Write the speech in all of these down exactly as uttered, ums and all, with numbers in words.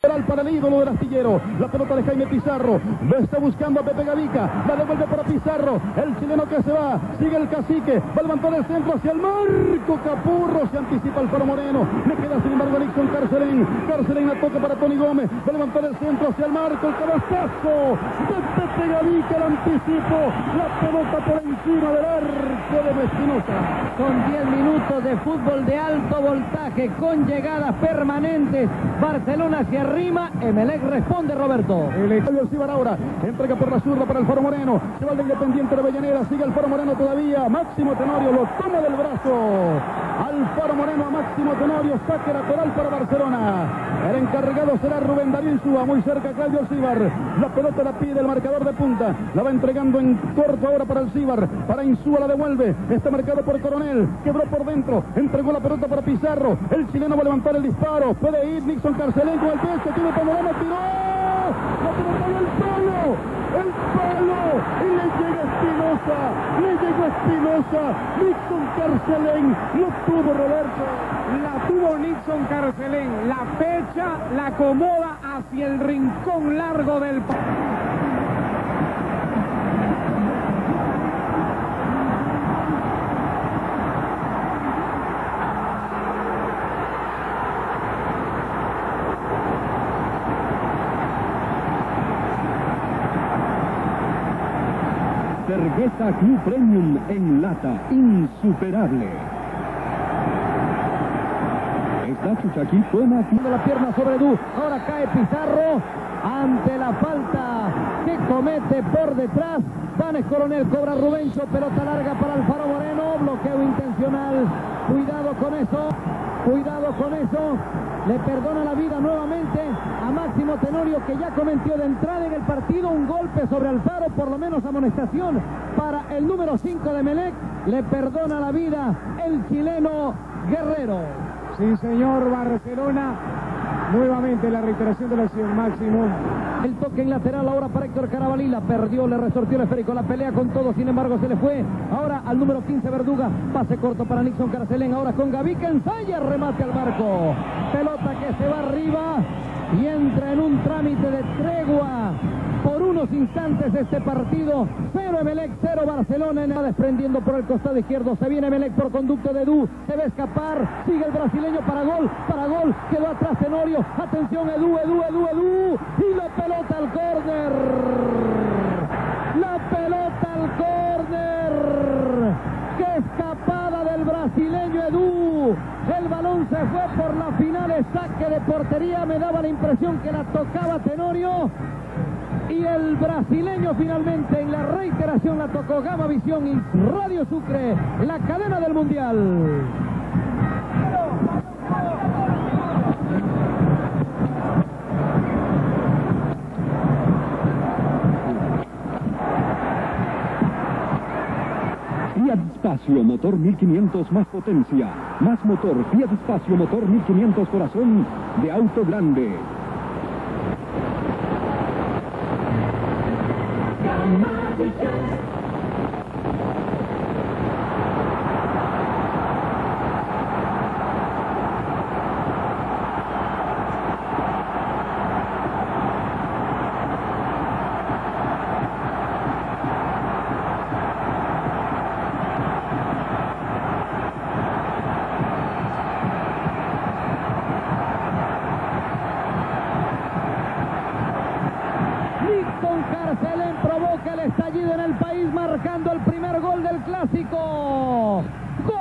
Para el ídolo del astillero, la pelota de Jaime Pizarro, lo está buscando a Pepe Gavica, la devuelve para Pizarro, el chileno que se va, sigue el cacique, va a levantar el centro hacia el marco, Capurro, se anticipa el Faro Moreno, le queda sin embargo a Nixon Carcelén, Carcelén la toca para Tony Gómez, va a levantar el centro hacia el marco, el cabezazo de Pepe Gavica, el anticipo, la pelota por encima del arco de Espinosa. Con diez minutos de fútbol de alto voltaje, con llegadas permanentes, Barcelona hacia arriba, Emelec responde, Roberto. El estadio Cibar ahora, entrega por la zurda para el Faro Moreno, se va el de Independiente de Avellaneda, sigue el Faro Moreno todavía, Máximo Tenorio lo toma del brazo, al Faro Moreno a Máximo Tenorio, saque lateral para Barcelona, el encargado será Rubén Darío Insúa, muy cerca Claudio Cibar, la pelota la pide el marcador de punta, la va entregando en corto ahora para el Cibar, para Insúa la devuelve, está marcado por Coronel, quebró por dentro, entregó la pelota para Pizarro, el chileno va a levantar el disparo, puede ir Nixon Carcelén con el pie, que tiene panorama, tiró, la pelota del palo, el palo, y le llega Espinosa, le llegó Espinosa, Nixon Carcelén, lo tuvo Roberto. La tuvo Nixon Carcelén, la fecha, la acomoda hacia el rincón largo del Cerveza Club Premium en lata, insuperable. Esta Chuchaquí toma la pierna sobre Du, ahora cae Pizarro ante la falta que comete por detrás. Vanes Coronel, cobra Rubencho, pelota larga para el Faro Moreno, bloqueo intencional, cuidado con eso, cuidado con eso. Le perdona la vida nuevamente a Máximo Tenorio, que ya cometió de entrada en el partido un golpe sobre Alfaro, por lo menos amonestación para el número cinco de Emelec. Le perdona la vida el chileno Guerrero. Sí, señor, Barcelona. Nuevamente la reiteración de la acción, Máximo. El toque en lateral ahora para Héctor Carabalí, la perdió, le resortió el esférico, la pelea con todo, sin embargo se le fue. Ahora al número quince Verduga, pase corto para Nixon Carcelén, ahora con Gavica, ensaya, remate al marco. Pelota que se va arriba y entra en un trámite de tregua. Por unos instantes este partido, cero Emelec, cero Barcelona, va desprendiendo por el costado izquierdo, se viene Emelec por conducto de Du, se va a escapar, sigue el brasileño para gol, para gol, quedó atrás Tenorio, atención Edu, Edu, Edu, Edu, y la pelota al córner, la pelota al córner, qué escapada del brasileño Edu, el balón se fue por la final, saque de portería, me daba la impresión que la tocaba Tenorio. Y el brasileño finalmente en la reiteración la tocó Gama Visión y Radio Sucre, la cadena del Mundial. Fiat Espacio, motor mil quinientos más potencia, más motor, Fiat Espacio, motor mil quinientos corazón de auto grande. Carcelén provoca el estallido en el país, marcando el primer gol del clásico. ¡Gol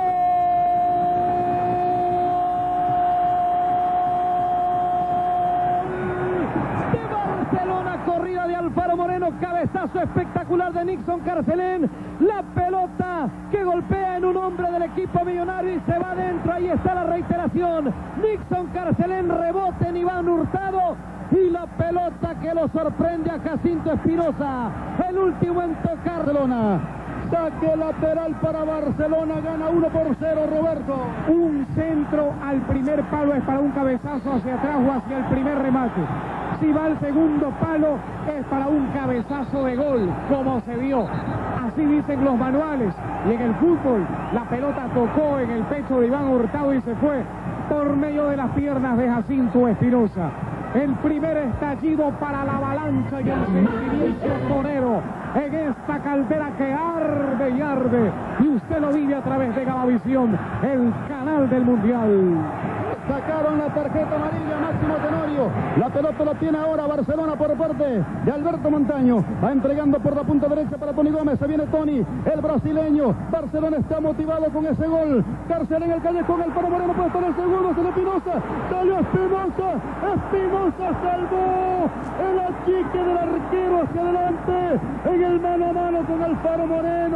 de Barcelona! Corrida de Alfaro Moreno, cabezazo espectacular de Nixon Carcelén. La pelota que golpea en un hombre del equipo millonario y se va adentro. Ahí está la reiteración. Nixon Carcelén, rebote en Iván Hurtado. Y la pelota que lo sorprende a Jacinto Espinosa, el último en tocar. Barcelona, saque lateral para Barcelona, gana uno por cero, Roberto. Un centro al primer palo es para un cabezazo hacia atrás o hacia el primer remate. Si va al segundo palo es para un cabezazo de gol, como se vio. Así dicen los manuales. Y en el fútbol, la pelota tocó en el pecho de Iván Hurtado y se fue por medio de las piernas de Jacinto Espinosa. El primer estallido para la avalancha y el sentimiento torero en esta caldera que arde y arde. Y usted lo vive a través de Galavisión, el canal del Mundial. Sacaron la tarjeta amarilla Máximo Tenorio. La pelota la tiene ahora Barcelona por parte de Alberto Montaño. Va entregando por la punta derecha para Tony Gómez. Se viene Tony, el brasileño. Barcelona está motivado con ese gol. Cárcel en el callejón. El Faro Moreno puede estar el segundo. Se le Espinosa. Salió Espinosa. Espinosa salvó el achique del arquero hacia adelante. En el mano a mano con el Faro Moreno.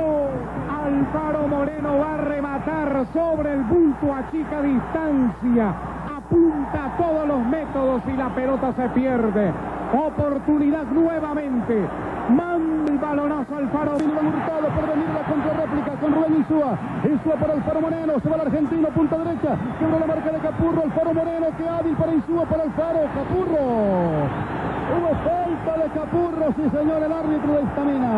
Alfaro Moreno va a rematar sobre el bulto a chica distancia. Apunta todos los métodos y la pelota se pierde. Oportunidad nuevamente. Manda el balonazo al Faro. Iván Hurtado por venir la contrarréplica con Rubén Insúa. Insúa para el Faro Moreno. Se va el argentino, punta derecha. Quebra la marca de Capurro. El Faro Moreno, que hábil para Insúa, para el Faro. Capurro. Hubo falta de Capurro, sí señor, el árbitro de Estamina.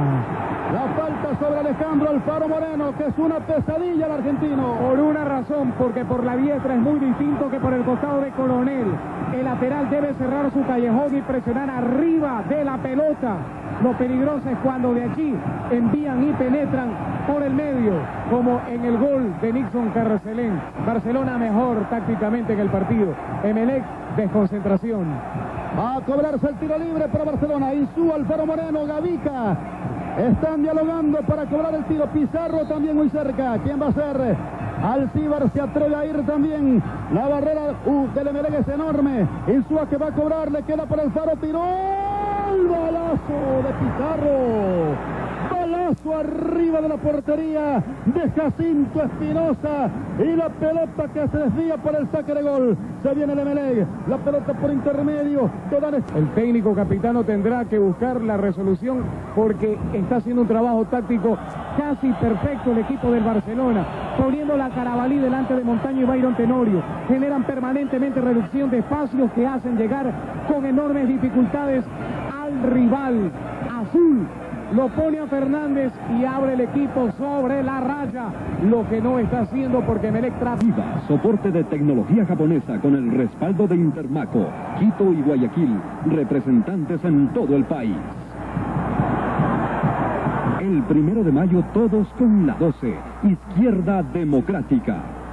La falta sobre Alejandro Alfaro Moreno, que es una pesadilla el argentino. Por una razón, porque por la diestra es muy distinto que por el costado de Coronel. El lateral debe cerrar su callejón y presionar arriba de la pelota. Lo peligroso es cuando de allí envían y penetran por el medio, como en el gol de Nixon Carcelén. Barcelona mejor tácticamente en el partido. Emelec, desconcentración. Va a cobrarse el tiro libre para Barcelona. Insúa, Alfaro Moreno, Gavica. Están dialogando para cobrar el tiro. Pizarro también muy cerca. ¿Quién va a ser? Alcíbar se atreve a ir también. La barrera uh, del Emelec es enorme. Insúa que va a cobrar. Le queda para el Faro. Tiró el balazo de Pizarro. Balazo arriba de la portería de Jacinto Espinosa. Y la pelota que se desvía para el saque de gol. Se viene el Emelec. La pelota por intermedio. El técnico capitano tendrá que buscar la resolución porque está haciendo un trabajo táctico casi perfecto el equipo del Barcelona. Poniendo la Carabalí delante de Montaño y Byron Tenorio. Generan permanentemente reducción de espacios que hacen llegar con enormes dificultades al rival. Azul lo pone a Fernández y abre el equipo sobre la raya, lo que no está haciendo porque Emelec trata. Soporte de tecnología japonesa con el respaldo de Intermaco, Quito y Guayaquil, representantes en todo el país. El primero de mayo todos con la doce, Izquierda Democrática.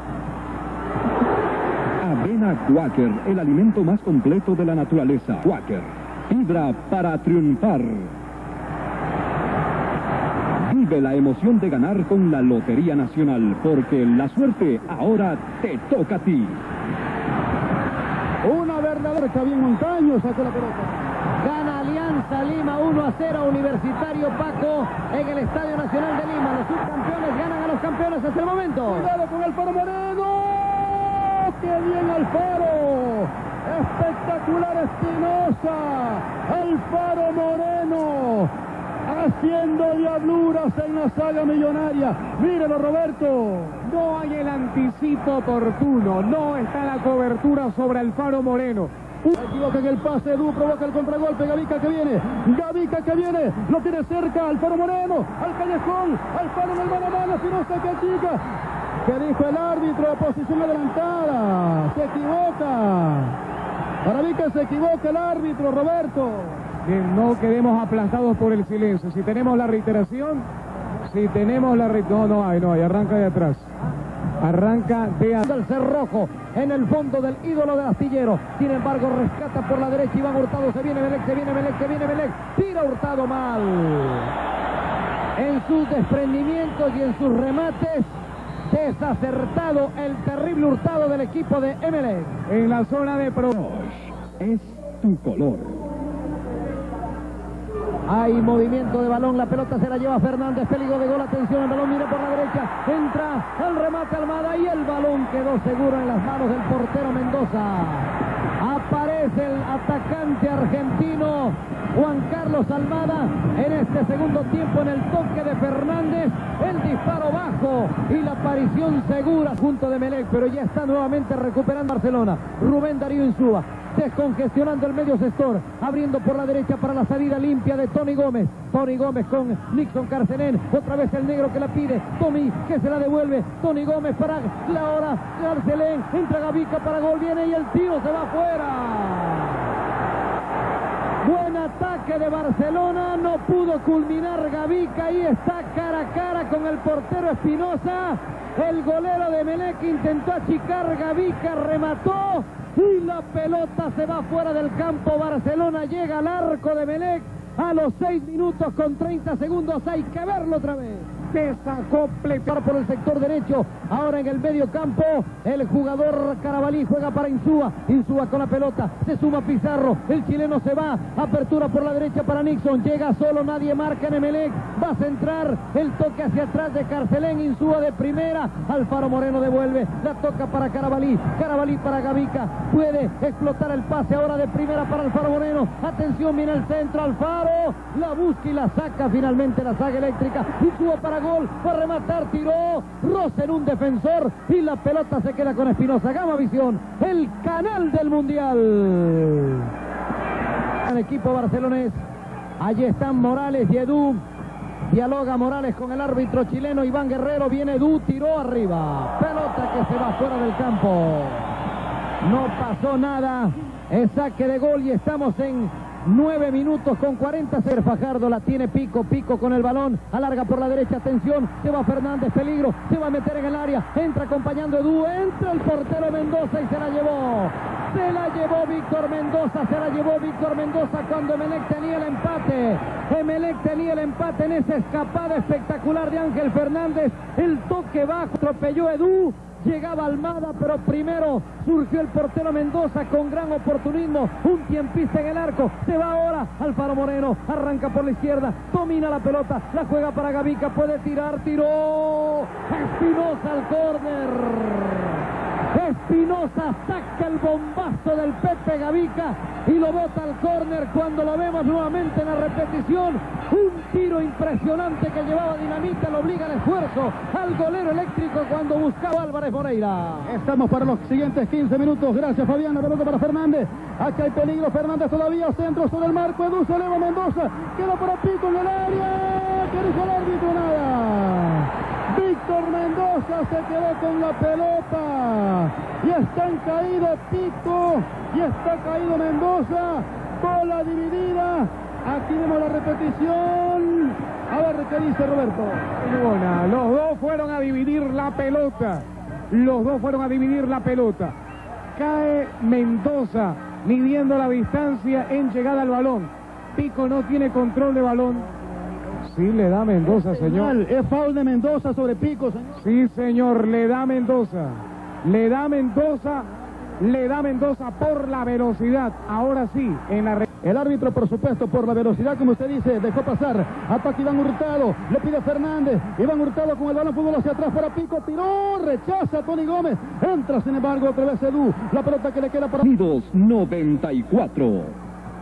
Avena Quaker, el alimento más completo de la naturaleza. Quaker, fibra para triunfar. Vive la emoción de ganar con la Lotería Nacional, porque la suerte ahora te toca a ti. Una verdadera que bien Montaño sacó la pelota. Gana Alianza Lima uno a cero, Universitario Paco en el Estadio Nacional de Lima. Los subcampeones ganan a los campeones hasta el momento. Cuidado con Alfaro Moreno. ¡Qué bien Alfaro! Espectacular Espinosa. Alfaro Moreno haciendo diabluras en la saga millonaria. Mírelo, Roberto. No hay el anticipo oportuno, no está la cobertura sobre Alfaro Moreno. Se equivoca en el pase, Edu provoca el contragolpe. Gavica que viene, Gavica que viene, lo tiene cerca Alfaro Moreno, al callejón, Alfaro en el mano a mano, Espinosa que chica. ¿Qué dijo el árbitro? Posición adelantada, se equivoca. Para mí que se equivoca el árbitro, Roberto. Que no quedemos aplastados por el silencio. Si tenemos la reiteración, si tenemos la reiteración, no, no hay, no hay, arranca de atrás. Arranca de atrás. El cerrojo en el fondo del ídolo del astillero. Sin embargo, rescata por la derecha Iván Hurtado. Se viene Emelec, se viene Emelec, se viene Emelec. Tira Hurtado mal. En sus desprendimientos y en sus remates, desacertado el terrible Hurtado del equipo de Emelec. En la zona de pro. Es tu color. Hay movimiento de balón, la pelota se la lleva Fernández, peligro de gol, atención, el balón viene por la derecha, entra el remate Almada y el balón quedó seguro en las manos del portero Mendoza. Aparece el atacante argentino Juan Carlos Almada en este segundo tiempo en el toque de Fernández, el disparo bajo y la aparición segura junto de Emelec, pero ya está nuevamente recuperando Barcelona. Rubén Darío Insúa descongestionando el medio sector, abriendo por la derecha para la salida limpia de Tony Gómez. Tony Gómez con Nixon Carcelén, otra vez el negro que la pide, Tommy que se la devuelve, Tony Gómez para la hora, Carcelén, entra Gavica para gol, viene y el tiro se va afuera. ataque de Barcelona, no pudo culminar Gavica, ahí está cara a cara con el portero Espinosa. El golero de Emelec intentó achicar, Gavica remató y la pelota se va fuera del campo. Barcelona llega al arco de Emelec a los seis minutos con treinta segundos. Hay que verlo otra vez. Desacople por el sector derecho, ahora en el medio campo el jugador Carabalí juega para Insúa, Insúa con la pelota, se suma Pizarro, el chileno se va, apertura por la derecha para Nixon, llega solo, nadie marca en Emelec, va a centrar, el toque hacia atrás de Carcelén, Insúa de primera, Alfaro Moreno devuelve, la toca para Carabalí, Carabalí para Gavica, puede explotar el pase ahora de primera para Alfaro Moreno, atención, viene el centro, Alfaro, la busca y la saca finalmente la saga eléctrica, Insúa para gol, va a rematar, tiró, roza en un defensor y la pelota se queda con Espinosa. Gama Visión, el canal del Mundial. El equipo barcelonés, allí están Morales y Edu, dialoga Morales con el árbitro chileno Iván Guerrero, viene Edu, tiró arriba, pelota que se va fuera del campo, no pasó nada, es saque de gol y estamos en nueve minutos con cuarenta. Ser Fajardo la tiene Pico, Pico con el balón, alarga por la derecha, atención, se va Fernández, peligro, se va a meter en el área, entra acompañando Edu, entra el portero Mendoza y se la llevó, se la llevó Víctor Mendoza, se la llevó Víctor Mendoza cuando Emelec tenía el empate, Emelec tenía el empate en esa escapada espectacular de Ángel Fernández, el toque bajo, atropelló Edu, llegaba Almada, pero primero surgió el portero Mendoza con gran oportunismo, un tiempista en el arco, se va ahora Alfaro Moreno, arranca por la izquierda, domina la pelota, la juega para Gavica, puede tirar, tiró, Espinosa al córner. Espinosa saca el bombazo del Pepe Gavica y lo bota al córner. Cuando lo vemos nuevamente en la repetición, un tiro impresionante que llevaba dinamita, lo obliga al esfuerzo al golero eléctrico cuando buscaba Álvarez Moreira. Estamos para los siguientes quince minutos. Gracias, Fabián. La pelota para Fernández. Acá hay peligro. Fernández todavía. Centro sobre el marco. Edu se eleva Mendoza. Queda para Pico en el área. ¿Qué dijo el árbitro? Nada. Víctor Mendoza se quedó con la pelota. Y están caídos Pico. Y está caído Mendoza. Bola dividida. Aquí vemos la repetición. A ver qué dice Roberto. Buena. Los dos fueron a dividir la pelota. Los dos fueron a dividir la pelota. Cae Mendoza midiendo la distancia en llegada al balón. Pico no tiene control de balón. Sí, le da Mendoza, señor. Es foul de Mendoza sobre Pico, señor. Sí, señor, le da Mendoza. Le da Mendoza. Le da Mendoza por la velocidad. Ahora sí, en la... El árbitro, por supuesto, por la velocidad, como usted dice, dejó pasar. Ataca Iván Hurtado, le pide Fernández. Iván Hurtado con el balón, fútbol hacia atrás para Pico, tiró, rechaza a Tony Gómez. Entra, sin embargo, otra vez Edu. La pelota que le queda para... noventa y cuatro.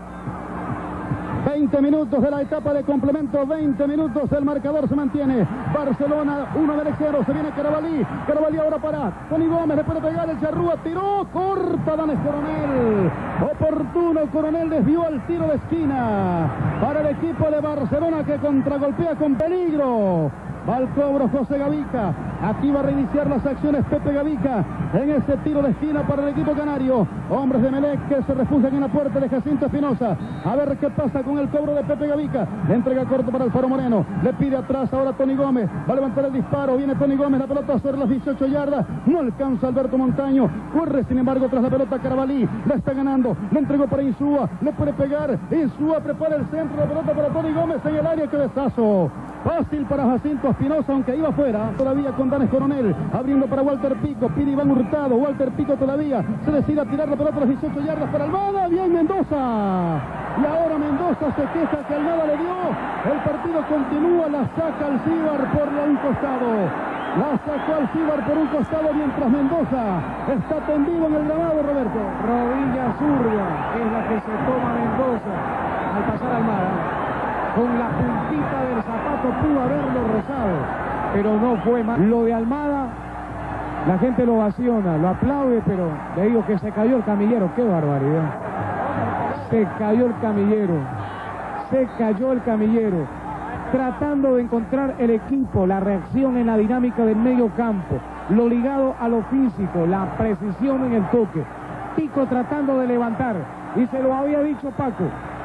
veinte minutos de la etapa de complemento, veinte minutos, el marcador se mantiene. Barcelona, uno del cero, se viene Carabalí. Carabalí ahora para Tony Gómez, le puede pegar el Charrúa, tiró, corta Danes Coronel. Oportuno, Coronel desvió el tiro de esquina para el equipo de Barcelona que contragolpea con peligro. Va al cobro José Gavica. Aquí va a reiniciar las acciones Pepe Gavica en ese tiro de esquina para el equipo canario. Hombres de Emelec que se refugian en la puerta de Jacinto Espinosa. A ver qué pasa con el cobro de Pepe Gavica. Le entrega corto para Alfaro Moreno. Le pide atrás ahora Tony Gómez. Va a levantar el disparo. Viene Tony Gómez. La pelota sobre las dieciocho yardas. No alcanza Alberto Montaño. Corre sin embargo tras la pelota Carabalí. La está ganando. Le entregó para Insúa. Le puede pegar. Insúa prepara el centro. La pelota para Tony Gómez en el área. Cabezazo. Fácil para Jacinto Espinosa, aunque iba afuera. Todavía con Danes Coronel. Abriendo para Walter Pico. Pide Iván Hurtado. Walter Pico todavía. Se decide a tirar la pelota a las dieciocho yardas para Almada. Bien Mendoza. Y ahora Mendoza se queja que Almada le dio. El partido continúa. La saca Alcíbar por un costado. La sacó Alcíbar por un costado mientras Mendoza está tendido en el gramado, Roberto. Rodilla zurda es la que se toma Mendoza al pasar Almada. Con la puntita del zapato pudo haberlo rozado, pero no fue más. Lo de Almada, la gente lo ovaciona, lo aplaude, pero le digo que se cayó el camillero. ¡Qué barbaridad! Se cayó el camillero, se cayó el camillero, tratando de encontrar el equipo, la reacción en la dinámica del medio campo, lo ligado a lo físico, la precisión en el toque. Pico tratando de levantar, y se lo había dicho Paco.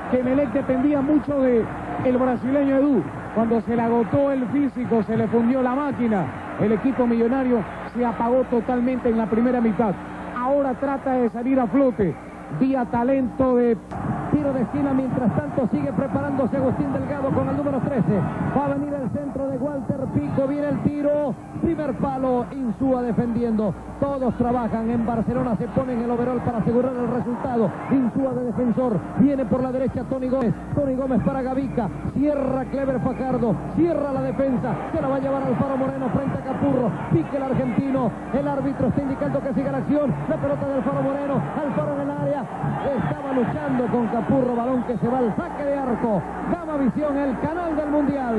que Emelec dependía mucho de el brasileño Edu. Cuando se le agotó el físico, se le fundió la máquina, el equipo millonario se apagó totalmente en la primera mitad. Ahora trata de salir a flote vía talento de tiro de esquina. Mientras tanto sigue preparándose Agustín Delgado con el número trece. Va a venir el centro de Walter Pico. Viene el tiro. Primer palo. Insúa defendiendo. Todos trabajan en Barcelona. Se ponen el overall para asegurar el resultado. Insúa de defensor. Viene por la derecha Tony Gómez. Tony Gómez para Gavica. Cierra Clever Fajardo. Cierra la defensa. Se la va a llevar Alfaro Moreno frente a Capurro. Pique el argentino. El árbitro está indicando que siga la acción. La pelota de Alfaro Moreno. Alfaro en el área. Estaba luchando con Capurro. Balón que se va al saque de arco. Gama Visión, el canal del Mundial.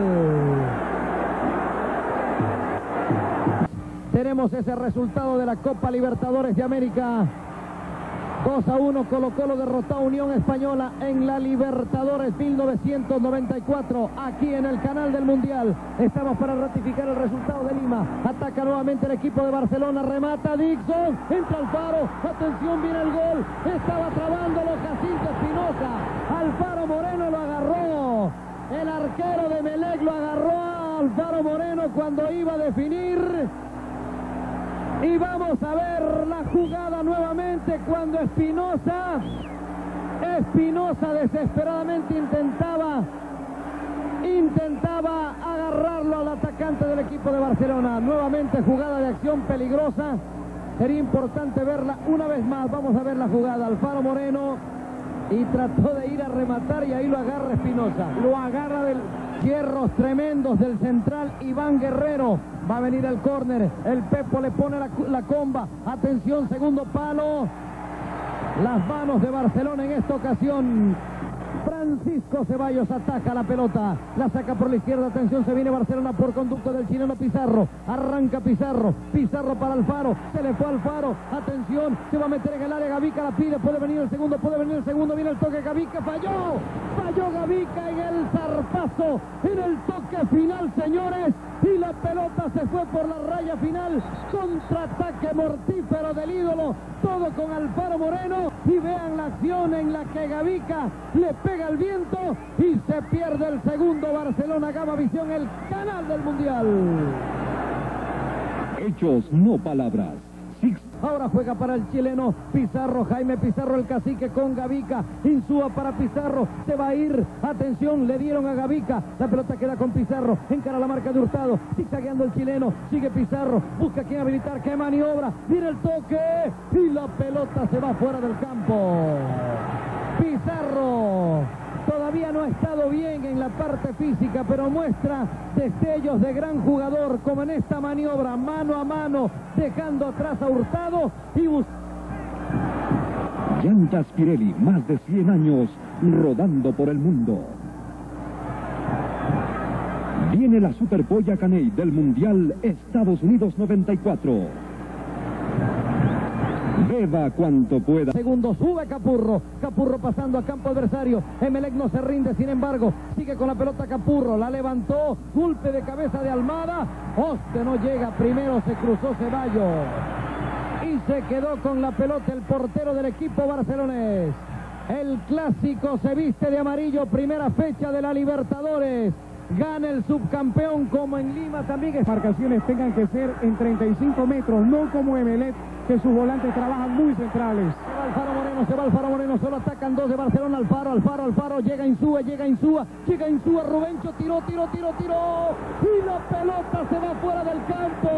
Tenemos ese resultado de la Copa Libertadores de América. dos a uno, Colo Colo derrotó a Unión Española en la Libertadores mil novecientos noventa y cuatro, aquí en el canal del Mundial. Estamos para ratificar el resultado de Lima. Ataca nuevamente el equipo de Barcelona, remata Dixon, entra Alfaro, atención, viene el gol, estaba trabándolo Jacinto Espinosa, Alfaro Moreno lo agarró, el arquero de Emelec lo agarró a Alfaro Moreno cuando iba a definir. Y vamos a ver la jugada nuevamente cuando Espinosa, Espinosa desesperadamente intentaba, intentaba agarrarlo al atacante del equipo de Barcelona. Nuevamente jugada de acción peligrosa. Sería importante verla una vez más. Vamos a ver la jugada. Alfaro Moreno y trató de ir a rematar y ahí lo agarra Espinosa. Lo agarra del... Hierros tremendos del central Iván Guerrero. Va a venir el córner. El Pepo le pone la, la comba. Atención, segundo palo. Las manos de Barcelona en esta ocasión. Francisco Ceballos ataca la pelota. La saca por la izquierda. Atención, se viene Barcelona por conducto del chileno Pizarro. Arranca Pizarro. Pizarro para Alfaro. Se le fue Alfaro. Atención, se va a meter en el área. Gavica la pide. Puede venir el segundo. Puede venir el segundo. Viene el toque. Gavica falló. Falló Gavica en el zarpazo. En el toque final, señores. Y la pelota se fue por la raya final. Contraataque mortífero del ídolo. Todo con Alfaro Moreno. Y vean la acción en la que Gavica le pega el viento y se pierde el segundo. Barcelona, Gama Visión, el canal del Mundial. Hechos, no palabras. Six. Ahora juega para el chileno Pizarro, Jaime Pizarro, el cacique con Gavica. Insúa para Pizarro, se va a ir. Atención, le dieron a Gavica. La pelota queda con Pizarro, encara la marca de Hurtado. Zigzagueando el chileno, sigue Pizarro, busca quien habilitar, qué maniobra. Viene el toque y la pelota se va fuera del campo. Pizarro todavía no ha estado bien en la parte física, pero muestra destellos de gran jugador, como en esta maniobra, mano a mano, dejando atrás a Hurtado y buscando. Llantas Pirelli, más de cien años rodando por el mundo. Viene la Superpolla Caney del Mundial Estados Unidos noventa y cuatro. Beba cuanto pueda. Segundo, sube Capurro. Capurro pasando a campo adversario. Emelec no se rinde, sin embargo. Sigue con la pelota Capurro. La levantó. Golpe de cabeza de Almada. Hoste no llega. Primero se cruzó Ceballos. Y se quedó con la pelota el portero del equipo barcelonés. El clásico se viste de amarillo. Primera fecha de la Libertadores. Gana el subcampeón como en Lima también. Marcaciones tengan que ser en treinta y cinco metros, no como Emelec, que sus volantes trabajan muy centrales. Se va Alfaro Moreno, se va Alfaro Moreno, solo atacan dos de Barcelona. Alfaro, Alfaro, Alfaro, llega Insúa, llega Insúa, llega Insúa, Rubencho, tiró, tiró, tiró, tiró. Y la pelota se va fuera del campo.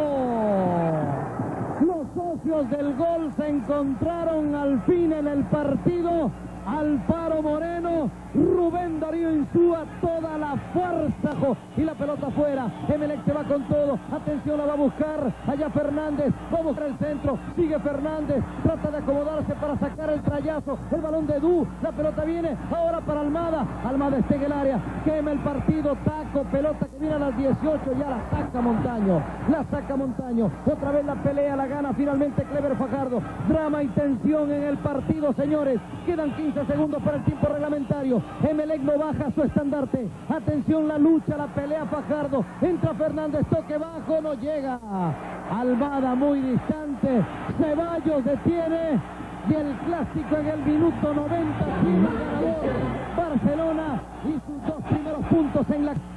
Los socios del gol se encontraron al fin en el partido. Alfaro Moreno, Rubén Darío Insúa, toda la fuerza y la pelota afuera. Emelec se va con todo. Atención, la va a buscar allá Fernández. Va a buscar el centro. Sigue Fernández. Trata de acomodarse para sacar el trayazo. El balón de Du. La pelota viene ahora para Almada. Almada está en el área. Quema el partido. Taco. Pelota que viene a las dieciocho. Ya la saca Montaño. La saca Montaño. Otra vez la pelea. La gana finalmente Clever Fajardo. Drama y tensión en el partido, señores. Quedan quince segundos para el tiempo reglamentario. Emelec no baja su estandarte. Atención, la lucha, la pelea Fajardo. Entra Fernández, toque bajo, no llega. Almada muy distante. Ceballos detiene. Y el clásico en el minuto noventa. Ganador. Barcelona.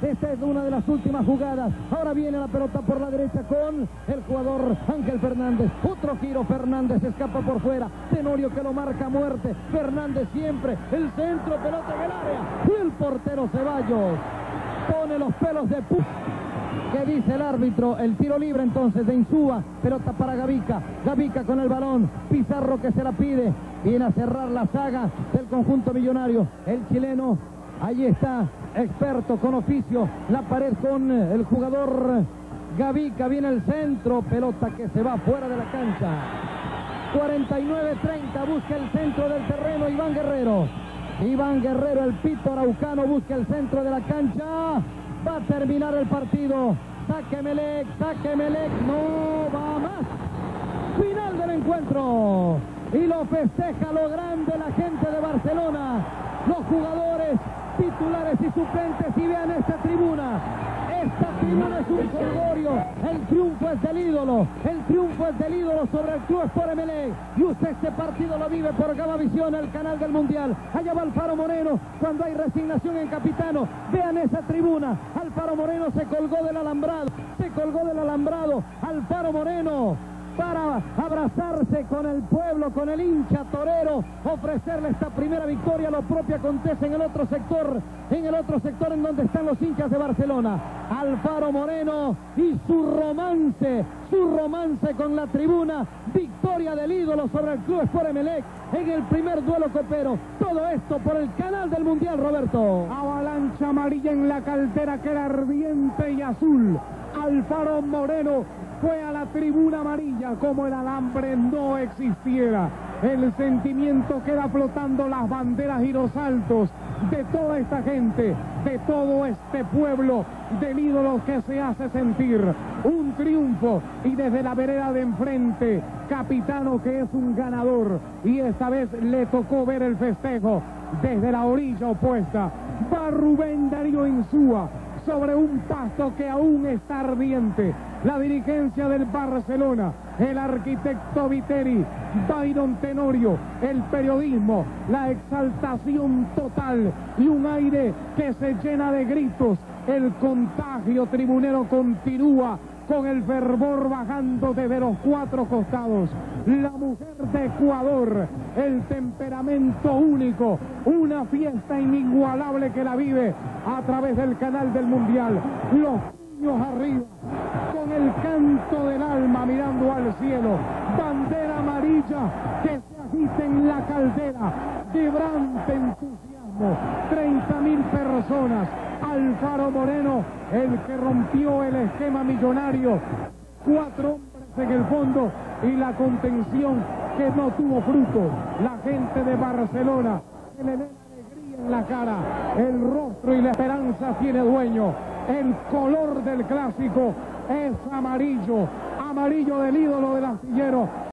Esta es una de las últimas jugadas. Ahora viene la pelota por la derecha con el jugador Ángel Fernández. Otro giro, Fernández escapa por fuera. Tenorio que lo marca a muerte. Fernández siempre. El centro, pelota en el área. Y el portero Ceballos pone los pelos de pu... ¿Qué dice el árbitro? El tiro libre entonces de Insúa. Pelota para Gavica. Gavica con el balón. Pizarro que se la pide. Viene a cerrar la saga del conjunto millonario. El chileno, allí está, experto con oficio. La pared con el jugador Gavica. Viene el centro. Pelota que se va fuera de la cancha. cuarenta y nueve treinta. Busca el centro del terreno Iván Guerrero. Iván Guerrero, el pito araucano, busca el centro de la cancha. Va a terminar el partido. Saque Melec, saque Melec. No va más. Final del encuentro. Y lo festeja lo grande la gente de Barcelona. Los jugadores titulares y suplentes. Y vean esta tribuna. Esta tribuna es un colgorio. El triunfo es del ídolo. El triunfo es del ídolo sobre el Club Sport Emelec. Y usted este partido lo vive por Gamavisión, el canal del Mundial. Allá va Alfaro Moreno cuando hay resignación en Capitano. Vean esa tribuna. Alfaro Moreno se colgó del alambrado. Se colgó del alambrado. Alfaro Moreno para abrazarse con el pueblo, con el hincha torero, ofrecerle esta primera victoria. Lo propio acontece en el otro sector, en el otro sector en donde están los hinchas de Barcelona. Alfaro Moreno y su romance, su romance con la tribuna. Victoria del ídolo sobre el Club Sport Emelec en el primer duelo copero. Todo esto por el canal del Mundial, Roberto. Avalancha amarilla en la caldera que era ardiente y azul. Alfaro Moreno fue a la tribuna amarilla como el alambre no existiera. El sentimiento queda flotando, las banderas y los saltos de toda esta gente, de todo este pueblo, del ídolo que se hace sentir. Un triunfo y desde la vereda de enfrente, Capitano que es un ganador y esta vez le tocó ver el festejo desde la orilla opuesta. Va Rubén Darío Insúa sobre un pasto que aún está ardiente. La dirigencia del Barcelona, el arquitecto Viteri, Byron Tenorio, el periodismo, la exaltación total y un aire que se llena de gritos. El contagio tribunero continúa con el fervor bajando desde los cuatro costados. La mujer de Ecuador, el temperamento único, una fiesta inigualable que la vive a través del canal del Mundial. Los niños arriba, con el canto del alma mirando al cielo. Bandera amarilla que se agita en la caldera. Vibrante entusiasmo. treinta mil personas. Alfaro Moreno, el que rompió el esquema millonario. Cuatro hombres en el fondo y la contención que no tuvo fruto. La gente de Barcelona se le ve la alegría en la cara. El rostro y la esperanza tiene dueño. El color del clásico es amarillo. Amarillo del ídolo del astillero.